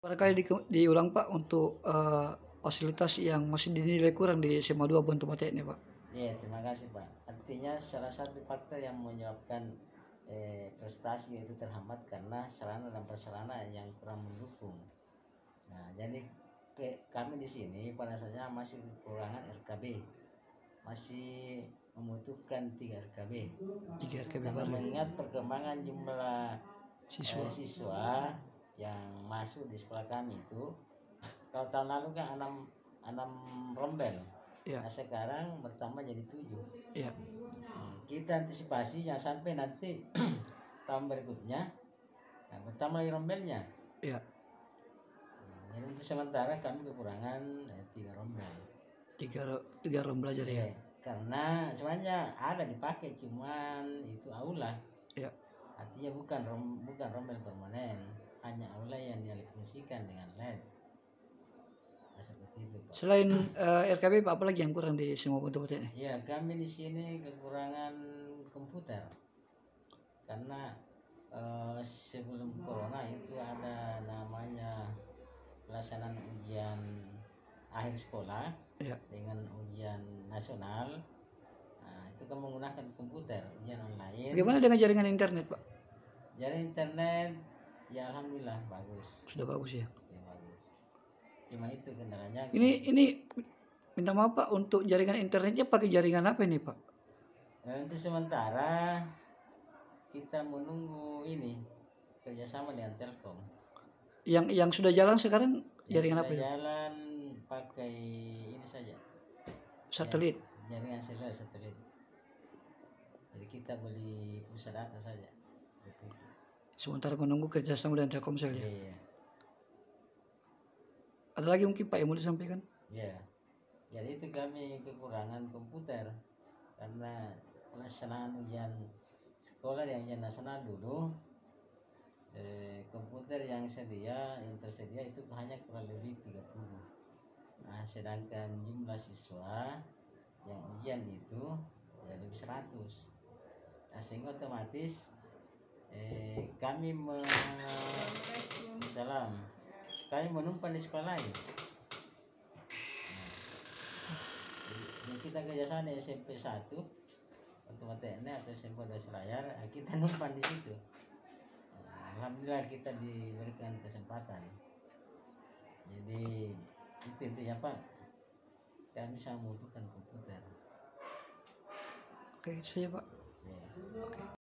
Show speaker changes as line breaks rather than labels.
Barangkali diulang Pak untuk fasilitas yang masih dinilai kurang di SMA 2 Bontomo ini Pak.
Iya, terima kasih Pak. Artinya salah satu faktor yang menyebabkan prestasi itu terhambat karena sarana dan prasarana yang kurang mendukung. Nah, jadi kami di sini pada saatnya masih kekurangan RKB, masih membutuhkan 3 RKB.
3 RKB
Karena
baru.
mengingat perkembangan jumlah
siswa
yang masuk di sekolah kami itu, kalau tahun lalu kan 6 rombel.
Ya.
Nah, sekarang bertambah jadi 7.
Ya.
Kita antisipasi yang sampai nanti tahun berikutnya bertambah lagi rombelnya.
Ya.
Jadi untuk sementara kami kekurangan 3 rombel.
3 rombel aja ya.
Karena sebenarnya ada dipakai, cuman itu aula.
Ya.
Artinya bukan rombel permanen, hanya aula yang dialihfungsikan dengan LED. Nah, seperti itu Pak.
Selain RKB Pak, apa lagi yang kurang di semua Bontomo ini?
Ya, kami di sini kekurangan komputer. Karena sebelum corona itu ada namanya pelaksanaan ujian akhir sekolah, ya, dengan ujian nasional. Nah, itu kan menggunakan komputer, ujian online.
Bagaimana dengan jaringan internet Pak?
Jaringan internet ya alhamdulillah bagus.
Sudah bagus ya.
Ya bagus. Cuma itu kendalanya.
Ini minta maaf Pak, untuk jaringan internetnya pakai jaringan apa ini Pak?
Untuk sementara kita menunggu ini kerjasama dengan Telkom.
Yang sudah jalan sekarang jaringan apa ya?
Jalan pakai ini saja.
Satelit.
Jaringan seluler satelit. Jadi kita beli pulsa data saja.
Sementara menunggu kerjasama dengan Telkomsel ya.
Iya.
Ada lagi mungkin Pak yang mau disampaikan?
Iya. Jadi itu kami kekurangan komputer karena pelaksanaan ujian sekolah yang ujian nasional dulu, komputer yang tersedia itu hanya kurang lebih 30. Nah, sedangkan jumlah siswa yang ujian itu ya lebih 100. Nah, sehingga otomatis kami menumpang di sekolah lain. Nah, kita kerjasama di SMP 1 Bontomo atau SMP 2 Selayar, kita numpang di situ. Alhamdulillah kita diberikan kesempatan. Jadi itu intinya Pak, kami sangat membutuhkan komputer.
Oke, itu saja Pak.
Ya.